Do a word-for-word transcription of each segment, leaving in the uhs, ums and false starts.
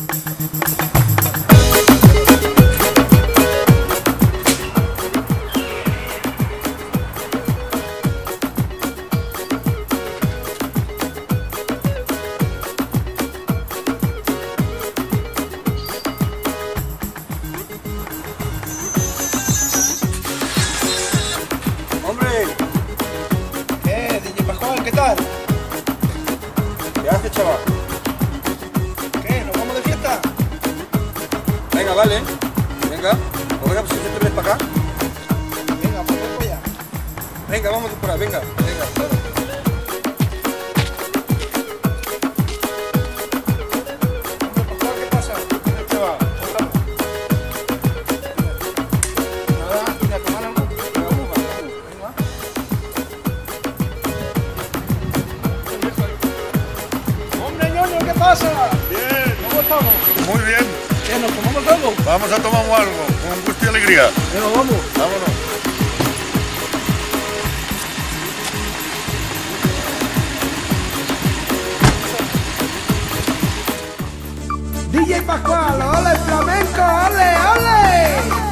Eh, D J Pascual, ¿qué tal? ¿Qué haces, chaval? ¿Qué? ¿Nos vamos de fiesta? Venga, vale. Venga. Pues venga, pues si te vienes para acá. Venga, pues voy allá. Venga, vamos por ahí, venga. Venga. Pascual, ¿qué pasa? ¿Qué chaval? Cuéntame. Nada, ¿y a tomar algo? Venga, vamos, vamos. Venga. ¡Hombre, ñoño, qué pasa! Bien. ¿Cómo estamos? Muy bien. ¿Qué, nos tomamos algo? Vamos a tomar algo, con gusto y alegría. Venga, vamos. Vámonos. D J Pascual, ole flamenco, ole, ole.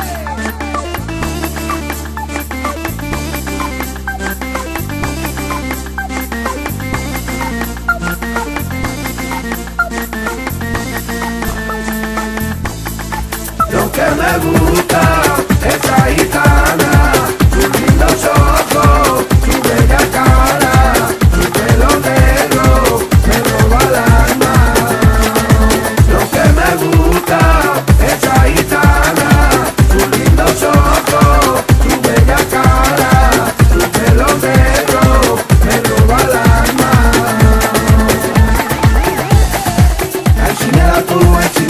Lo que me gusta, esa gitana, sus lindos ojos, su bella cara, su pelo negro, me roba el alma. Lo que me gusta, esa gitana, sus lindos ojos, su bella cara, su pelo negro, me roba el alma. Enséñala tú,